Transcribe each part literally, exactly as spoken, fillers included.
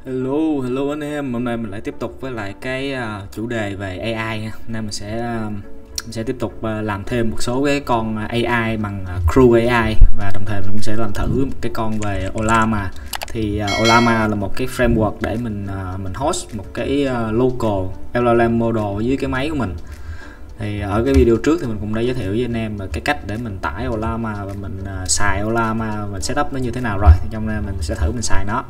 Hello, hello anh em. Hôm nay mình lại tiếp tục với lại cái uh, chủ đề về a i nha. Hôm nay mình sẽ uh, mình sẽ tiếp tục uh, làm thêm một số cái con a i bằng uh, Crew a i, và đồng thời mình cũng sẽ làm thử một cái con về Ollama. Thì uh, Ollama là một cái framework để mình uh, mình host một cái uh, local L L M model dưới cái máy của mình. Thì ở cái video trước thì mình cũng đã giới thiệu với anh em về cái cách để mình tải Ollama và mình uh, xài Ollama, mình setup nó như thế nào rồi. Thì trong này mình sẽ thử mình xài nó.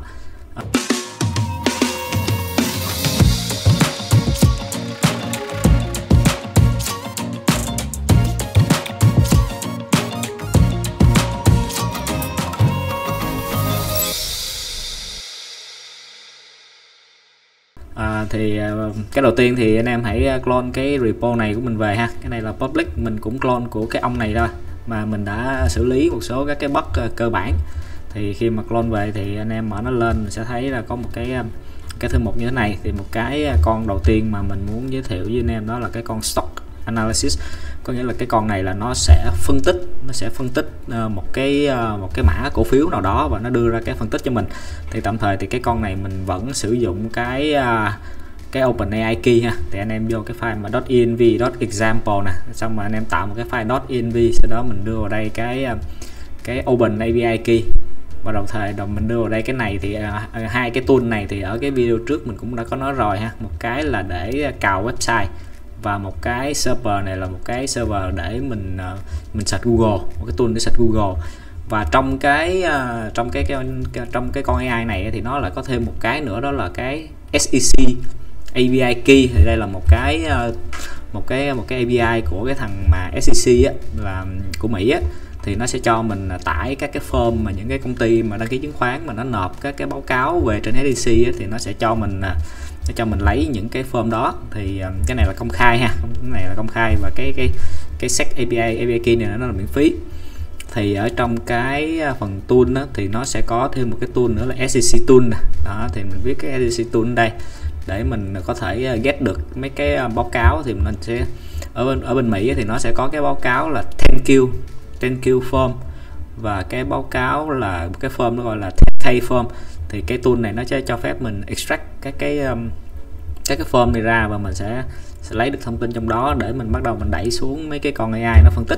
À, thì cái đầu tiên thì anh em hãy clone cái repo này của mình về ha. Cái này là public, mình cũng clone của cái ông này thôi, mà mình đã xử lý một số các cái bug cơ bản. Thì khi mà clone về thì anh em mở nó lên, mình sẽ thấy là có một cái cái thư mục như thế này. Thì một cái con đầu tiên mà mình muốn giới thiệu với anh em đó là cái con stock analysis. Có nghĩa là cái con này là nó sẽ phân tích nó sẽ phân tích một cái một cái mã cổ phiếu nào đó và nó đưa ra cái phân tích cho mình. Thì tạm thời thì cái con này mình vẫn sử dụng cái cái OpenAI key ha. Thì anh em vô cái file mà .env .example nè, xong mà anh em tạo một cái file .env, sau đó mình đưa vào đây cái cái OpenAI key, và đồng thời đồng mình đưa vào đây cái này. Thì uh, hai cái tool này thì ở cái video trước mình cũng đã có nói rồi ha. Một cái là để cào website, và một cái server này là một cái server để mình uh, mình search Google, một cái tool để search Google. Và trong cái uh, trong cái, cái trong cái con a i này thì nó lại có thêm một cái nữa, đó là cái S E C A P I key. Thì đây là một cái uh, một cái một cái a pê i của cái thằng mà S E C á, là của Mỹ á. Thì nó sẽ cho mình tải các cái form mà những cái công ty mà đăng ký chứng khoán mà nó nộp các cái báo cáo về trên S E C á, thì nó sẽ cho mình nó cho mình lấy những cái form đó. Thì cái này là công khai ha, cái này là công khai, và cái cái cái set a pê i a pê i key này nó là miễn phí. Thì ở trong cái phần tool đó, thì nó sẽ có thêm một cái tool nữa là S E C tool nè. Đó, thì mình viết cái S E C tool đây để mình có thể get được mấy cái báo cáo. Thì mình sẽ ở bên ở bên Mỹ thì nó sẽ có cái báo cáo là ten Q ten Q form, và cái báo cáo là cái form nó gọi là K form. Thì cái tool này nó sẽ cho phép mình extract các cái um, các cái form này ra, và mình sẽ, sẽ lấy được thông tin trong đó để mình bắt đầu mình đẩy xuống mấy cái con a i nó phân tích.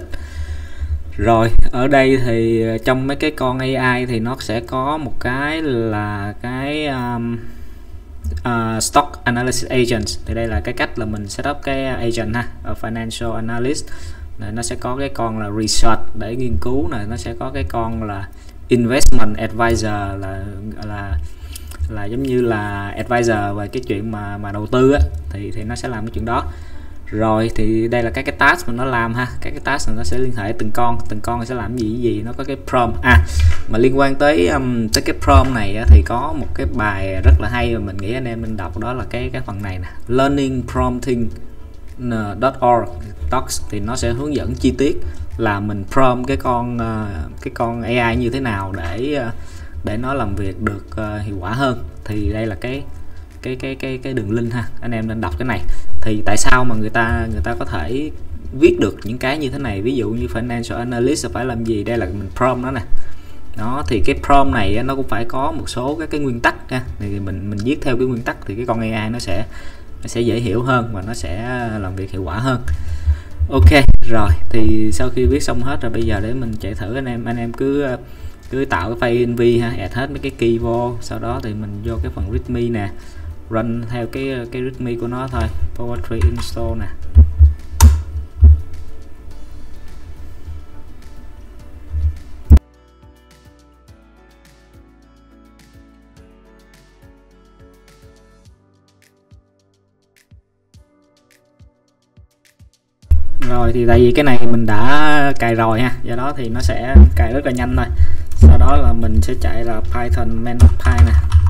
Rồi ở đây thì trong mấy cái con a i thì nó sẽ có một cái là cái um, uh, stock analysis agents. Thì đây là cái cách là mình setup cái agent ha, ở financial analyst. Này, nó sẽ có cái con là research để nghiên cứu này, nó sẽ có cái con là investment advisor, là là là giống như là advisor về cái chuyện mà mà đầu tư á, thì thì nó sẽ làm cái chuyện đó. Rồi thì đây là các cái task mà nó làm ha, các cái task nó sẽ liên hệ từng con từng con sẽ làm gì gì. Nó có cái prompt à mà liên quan tới um, tới cái prompt này á, thì có một cái bài rất là hay mà mình nghĩ anh em nên đọc, đó là cái cái phần này nè, learning prompting .org docs. Thì nó sẽ hướng dẫn chi tiết là mình prompt cái con uh, cái con a i như thế nào để uh, để nó làm việc được uh, hiệu quả hơn. Thì đây là cái cái cái cái cái đường link ha, anh em nên đọc cái này. Thì tại sao mà người ta người ta có thể viết được những cái như thế này, ví dụ như financial analyst phải làm gì, đây là mình prompt nó nè. Đó, thì cái prompt này nó cũng phải có một số các cái nguyên tắc ha. Thì mình mình viết theo cái nguyên tắc thì cái con a i nó sẽ nó sẽ dễ hiểu hơn và nó sẽ làm việc hiệu quả hơn. Ok rồi, thì sau khi viết xong hết rồi, bây giờ để mình chạy thử anh em anh em cứ cứ tạo cái file env ha, add hết mấy cái key vô, sau đó thì mình vô cái phần readme nè, run theo cái cái readme của nó thôi, poetry install nè. Rồi thì tại vì cái này mình đã cài rồi ha, do đó thì nó sẽ cài rất là nhanh thôi. Sau đó là mình sẽ chạy là Python manpy nè.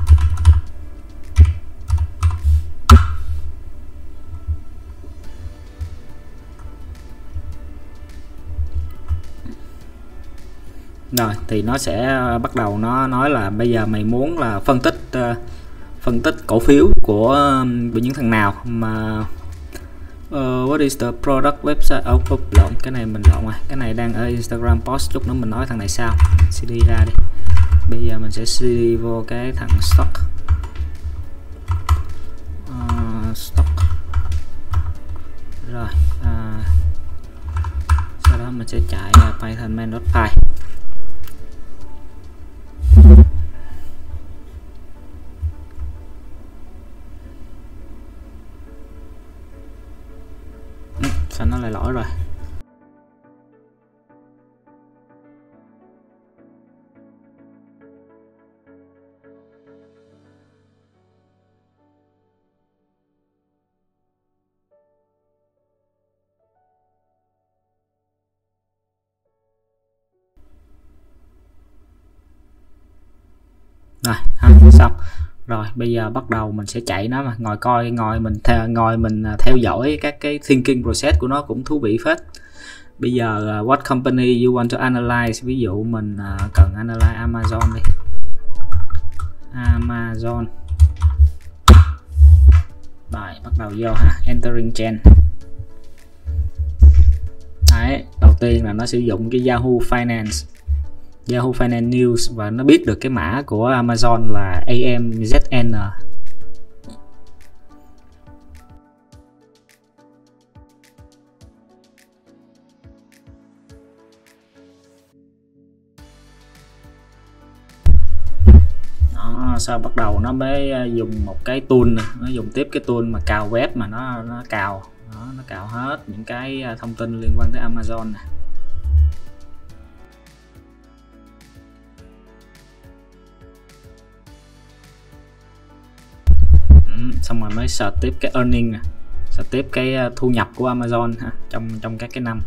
Rồi thì nó sẽ bắt đầu nó nói là bây giờ mày muốn là phân tích uh, phân tích cổ phiếu của, um, của những thằng nào mà Uh, what is the product website? Oh, oh, lộn, cái này mình lộn rồi, cái này đang ở Instagram post, chút nữa mình nói thằng này sau. xê đê ra đi. Bây giờ mình sẽ cd vô cái thằng stock stock. Rồi à, sau đó mình sẽ chạy uh, python main.py. ừ, sao nó lại lỗi rồi. Rồi ha, xong rồi bây giờ bắt đầu mình sẽ chạy nó, mà ngồi coi ngồi mình theo ngồi mình theo dõi các cái thinking process của nó cũng thú vị phết. Bây giờ uh, what company you want to analyze, ví dụ mình uh, cần analyze Amazon đi, Amazon. Rồi bắt đầu vô ha, entering gen. Đấy, đầu tiên là nó sử dụng cái Yahoo Finance Yahoo Finance News và nó biết được cái mã của Amazon là A M Z N. Đó, sau bắt đầu nó mới dùng một cái tool này. Nó dùng tiếp cái tool mà cào web mà nó nó cào đó, nó cào hết những cái thông tin liên quan tới Amazon này. Xong rồi mới search tiếp cái earning nè, search tiếp cái thu nhập của Amazon ha, trong trong các cái năm.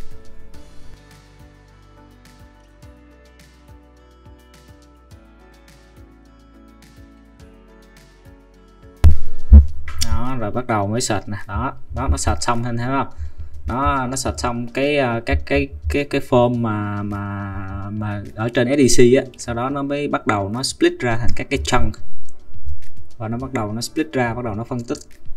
Đó, rồi bắt đầu mới search nè, đó, đó nó search xong thấy không? Nó nó search xong cái các cái cái cái form mà mà mà ở trên S E C á, sau đó nó mới bắt đầu nó split ra thành các cái chunk. Và nó bắt đầu nó split ra, bắt đầu nó phân tích.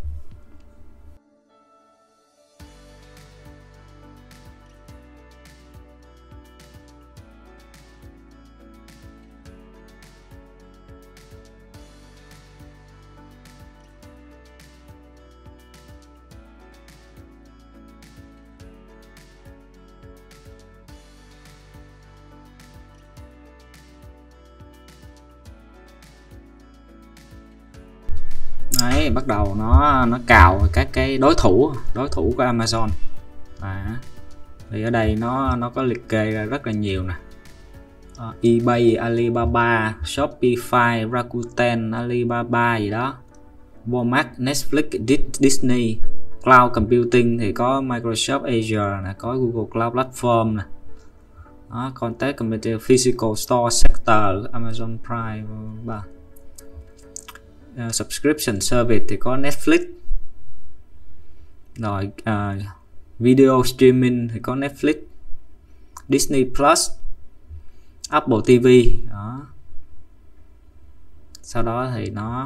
Đấy, bắt đầu nó nó cào các cái đối thủ đối thủ của Amazon. À, thì ở đây nó nó có liệt kê ra rất là nhiều nè. uh, eBay, Alibaba, Shopify, Rakuten, Alibaba gì đó, Walmart, Netflix, Disney. Cloud Computing thì có Microsoft Azure nè, có Google Cloud Platform nè. Đó, Contact Computing, Physical Store Sector, Amazon Prime. Ba. Uh, subscription service thì có Netflix, rồi uh, video streaming thì có Netflix, Disney Plus, Apple ti vi. Đó. Sau đó thì nó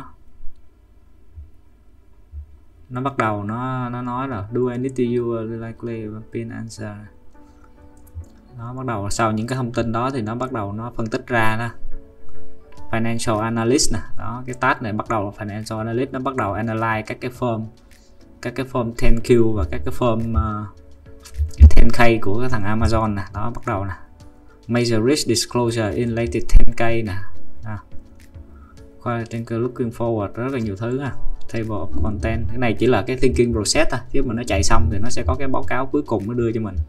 nó bắt đầu nó nó nói là do I need to use likely pin answer. Nó bắt đầu sau những cái thông tin đó thì nó bắt đầu nó phân tích ra đó. Financial analyst nè, đó cái task này bắt đầu là financial analyst, nó bắt đầu analyze các cái firm các cái firm ten Q và các cái firm uh, cái ten K của cái thằng Amazon nè. Đó bắt đầu nè, major risk disclosure in latest ten K nè, à, looking forward, rất là nhiều thứ. À, table of content, cái này chỉ là cái thinking process thôi, chứ mà nó chạy xong thì nó sẽ có cái báo cáo cuối cùng nó đưa cho mình.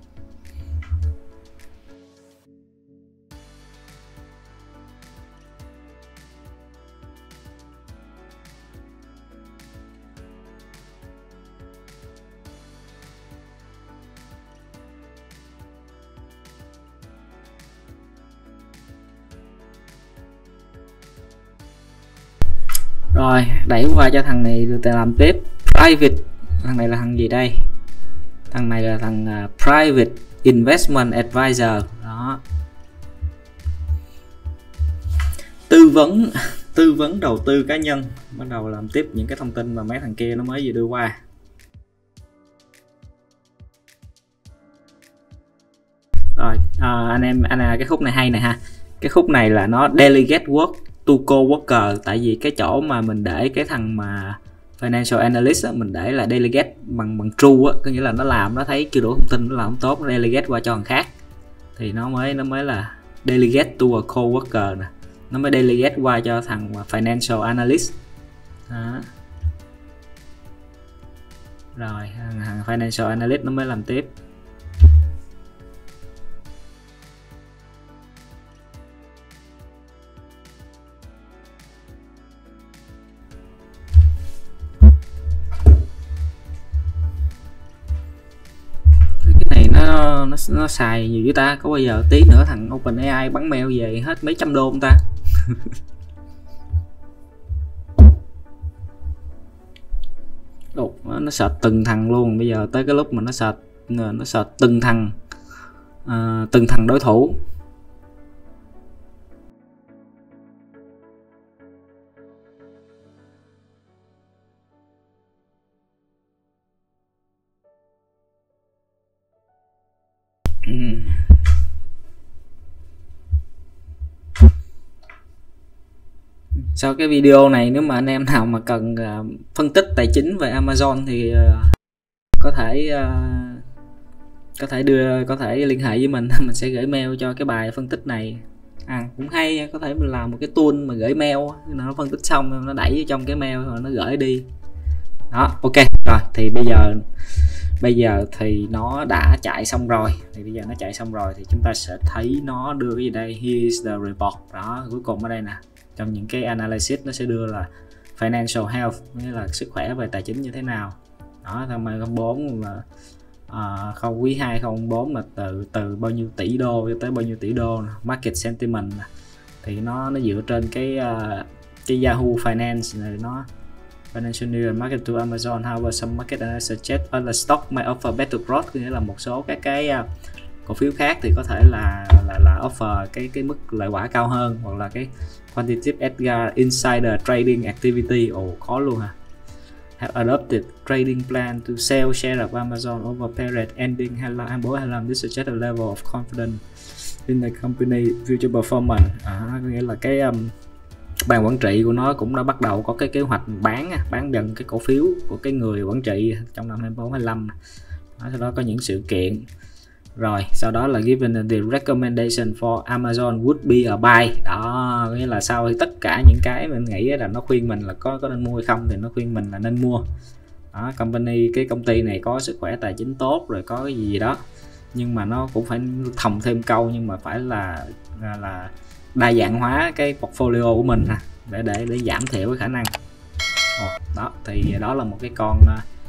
Rồi đẩy qua cho thằng này rồi làm tiếp. Private, thằng này là thằng gì đây? Thằng này là thằng uh, Private Investment Advisor. Đó, tư vấn tư vấn đầu tư cá nhân. Bắt đầu làm tiếp những cái thông tin mà mấy thằng kia nó mới vừa đưa qua. Rồi à, anh em anh à, cái khúc này hay này ha. Cái khúc này là nó delegate work to co-worker, tại vì cái chỗ mà mình để cái thằng mà financial analyst á, mình để là delegate bằng bằng true á, có nghĩa là nó làm nó thấy chưa đủ thông tin, nó làm không tốt, nó delegate qua cho thằng khác thì nó mới nó mới là delegate to a coworker nè, nó mới delegate qua cho thằng financial analyst đó. Rồi thằng, thằng financial analyst nó mới làm tiếp. Nó, nó nó xài nhiều với ta, có bao giờ tí nữa thằng OpenAI bắn mail về hết mấy trăm đô không ta? Ồ, nó search từng thằng luôn, bây giờ tới cái lúc mà nó search nó search từng thằng uh, từng thằng đối thủ. Sau cái video này, nếu mà anh em nào mà cần uh, phân tích tài chính về Amazon thì uh, có thể uh, có thể đưa có thể liên hệ với mình, mình sẽ gửi mail cho cái bài phân tích này. À cũng hay, có thể mình làm một cái tool mà gửi mail, nó phân tích xong nó đẩy trong cái mail rồi nó gửi đi. Đó, ok. Rồi thì bây giờ bây giờ thì nó đã chạy xong rồi, thì bây giờ nó chạy xong rồi thì chúng ta sẽ thấy nó đưa cái gì đây, here's the report. Đó, cuối cùng ở đây nè, trong những cái analysis nó sẽ đưa là financial health, nghĩa là sức khỏe về tài chính như thế nào. Đó, tháng hai không bốn là uh, không quý hai không bốn là từ từ bao nhiêu tỷ đô cho tới bao nhiêu tỷ đô. Market sentiment thì nó nó dựa trên cái uh, cái Yahoo Finance này, nó Financial News and Market to Amazon. However, some market analysts suggest other stock may offer better growth, nghĩa là một số các cái uh, cổ phiếu khác thì có thể là là là offer cái cái mức lợi quả cao hơn, hoặc là cái quantitative Edgar insider trading activity. Ồ, khó luôn hả? Have adopted trading plan to sell share of Amazon over period ending hai mươi bốn hai mươi lăm. This suggests a level of confidence in the company future performance. À, có nghĩa là cái um, ban quản trị của nó cũng đã bắt đầu có cái kế hoạch bán bán dần cái cổ phiếu của cái người quản trị trong năm hai mươi bốn hai mươi lăm. Đó, sau đó có những sự kiện. Rồi sau đó là given the recommendation for Amazon would be a buy. Đó, nghĩa là sau tất cả những cái mình nghĩ là nó khuyên mình là có có nên mua hay không, thì nó khuyên mình là nên mua. Đó, company cái công ty này có sức khỏe tài chính tốt rồi, có cái gì, gì đó, nhưng mà nó cũng phải thòng thêm câu, nhưng mà phải là là, là đa dạng hóa cái portfolio của mình ha, để để để giảm thiểu cái khả năng. Ồ, đó thì đó là một cái con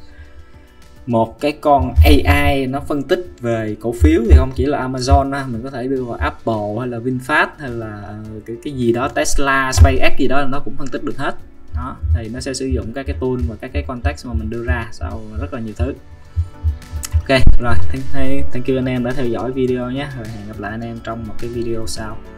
một cái con a i nó phân tích về cổ phiếu, thì không chỉ là Amazon đó, mình có thể đưa vào Apple hay là VinFast hay là cái cái gì đó, Tesla, SpaceX gì đó, nó cũng phân tích được hết. Đó thì nó sẽ sử dụng các cái tool và các cái context mà mình đưa ra sau rất là nhiều thứ. Ok rồi, thank, thank you anh em đã theo dõi video nhé, rồi hẹn gặp lại anh em trong một cái video sau.